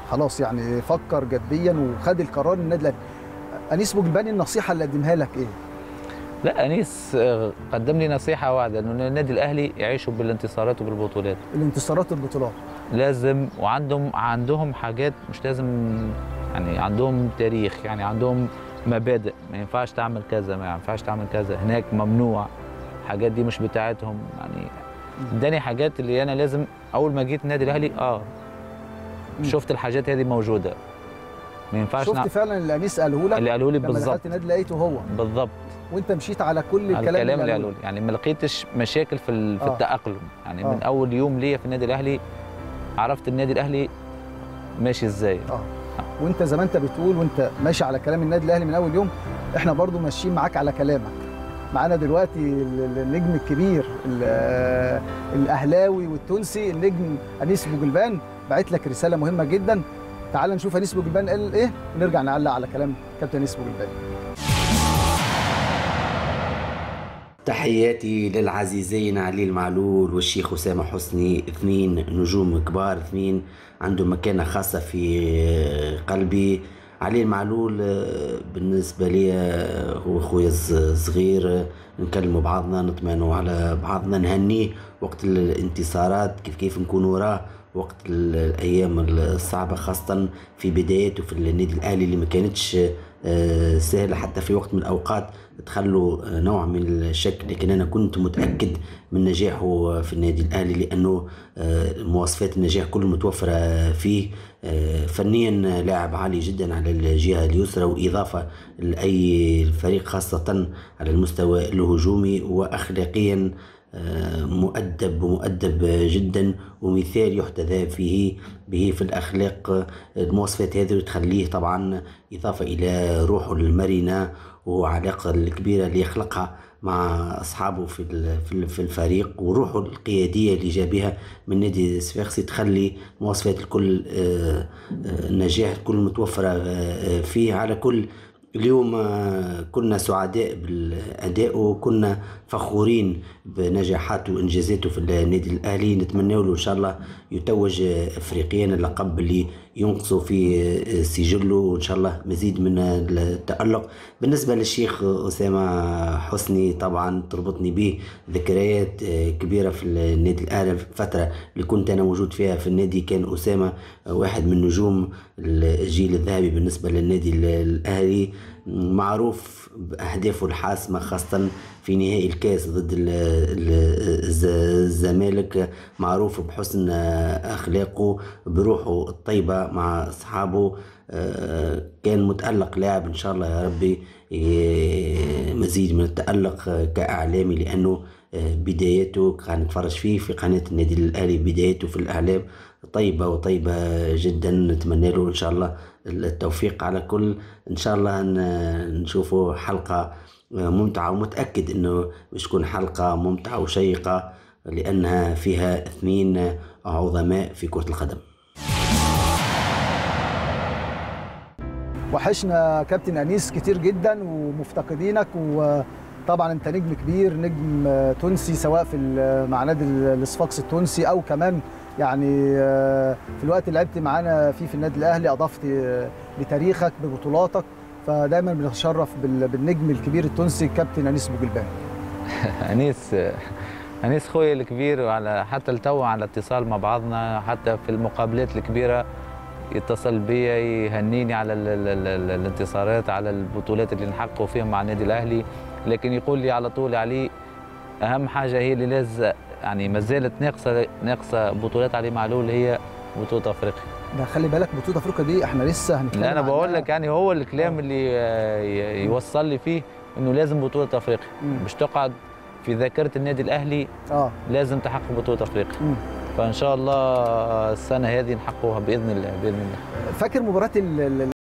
خلاص يعني فكر جديا وخد القرار النادي الاهلي. انيس بوجلباني النصيحه اللي قدمها لك ايه؟ لا، انيس قدم لي نصيحه واحده، انه النادي الاهلي يعيشوا بالانتصارات وبالبطولات. الانتصارات والبطولات لازم، وعندهم حاجات مش لازم، يعني عندهم تاريخ، يعني عندهم مبادئ. ما ينفعش تعمل كذا، ما ينفعش تعمل كذا، هناك ممنوع، الحاجات دي مش بتاعتهم. يعني اداني حاجات اللي انا لازم اول ما جيت النادي الاهلي شفت الحاجات هذه موجوده. ما ينفعش شفت فعلا اللي انيس قاله لك، اللي قالوا لي لما بالظبط. دخلت النادي لقيته هو بالظبط، وانت مشيت على كل على الكلام اللي قالوا لي. يعني ما لقيتش مشاكل في التأقلم. يعني من اول يوم ليا في النادي الاهلي عرفت النادي الاهلي ماشي ازاي. وانت زي ما انت بتقول وانت ماشي على كلام النادي الاهلي من اول يوم، احنا برضو ماشيين معاك على كلامك. معانا دلوقتي النجم الكبير الاهلاوي والتونسي، النجم انيس بوجلبان، بعت لك رساله مهمه جدا. تعال نشوف انيس بوجلبان قال ايه ونرجع نعلق على كلام كابتن انيس بوجلبان. تحياتي للعزيزين علي المعلول والشيخ أسامة حسني، اثنين نجوم كبار، اثنين عندهم مكانة خاصة في قلبي. علي المعلول بالنسبة لي هو خويا الصغير، نكلموا بعضنا، نطمئنوا على بعضنا، نهنيه وقت الانتصارات، كيف نكون وراه وقت الأيام الصعبة، خاصة في بداياته في النادي الأهلي اللي ما كانتش سهلة. حتى في وقت من الأوقات تخلوا نوع من الشك، لكن أنا كنت متأكد من نجاحه في النادي الأهلي، لأنه مواصفات النجاح كل متوفرة فيه. فنيا لاعب عالي جدا على الجهة اليسرى، وإضافة لأي فريق خاصة على المستوى الهجومي، وأخلاقيا مؤدب جدا، ومثال يحتذى فيه به في الأخلاق. المواصفات هذه تخليه طبعا إضافة إلى روحه المرنة وعلاقة الكبيرة اللي يخلقها مع أصحابه في الفريق، وروحه القيادية اللي جابها من نادي الصفاقسي تخلي مواصفات الكل النجاح الكل متوفرة فيه. على كل اليوم كنا سعداء بالأداء، وكنا فخورين بنجاحاته وإنجازاته في النادي الأهلي. نتمنى له إن شاء الله يتوج أفريقيا، اللقب اللي ينقصوا في سجله، وإن شاء الله مزيد من التألق. بالنسبة للشيخ أسامة حسني، طبعا تربطني به ذكريات كبيرة في النادي الأهلي. الفترة اللي كنت أنا موجود فيها في النادي كان أسامة واحد من نجوم الجيل الذهبي بالنسبة للنادي الأهلي، معروف بأهدافه الحاسمة خاصة في نهائي الكاس ضد الزمالك، معروف بحسن أخلاقه، بروحه الطيبة مع أصحابه. كان متألق لاعب، إن شاء الله يا ربي مزيد من التألق كإعلامي، لأنه بدايته كان نتفرج فيه في قناة النادي الأهلي، بدايته في الإعلام طيبة جدا. نتمنى له إن شاء الله التوفيق على كل. إن شاء الله نشوفه حلقة ممتعة، ومتأكد إنه مش تكون حلقة ممتعة وشيقة، لأنها فيها اثنين عظماء في كرة القدم. وحشنا كابتن أنيس كتير جدا ومفتقدينك، وطبعا انت نجم كبير، نجم تونسي، سواء مع نادي الصفاقسي التونسي او كمان يعني في الوقت اللي لعبت معانا فيه في النادي الاهلي، اضفت لتاريخك ببطولاتك، فدايما بنتشرف بالنجم الكبير التونسي كابتن انيس بوجلبان. انيس خويا الكبير، وعلى حتى التو على اتصال مع بعضنا، حتى في المقابلات الكبيره يتصل بيا يهنيني على الانتصارات، على البطولات اللي نحققوا فيها مع النادي الاهلي، لكن يقول لي على طول علي اهم حاجه هي اللي لازم، يعني ما زالت ناقصه بطولات علي معلول، هي بطوله افريقيا. ده خلي بالك بطوله افريقيا دي احنا لسه هنتكلم عنها. انا بقول لك يعني هو الكلام اللي يوصل لي فيه انه لازم بطوله افريقيا، مش تقعد في ذاكره النادي الاهلي. لازم تحقق بطوله افريقيا. فان شاء الله السنه هذه نحققوها باذن الله. فاكر مباراه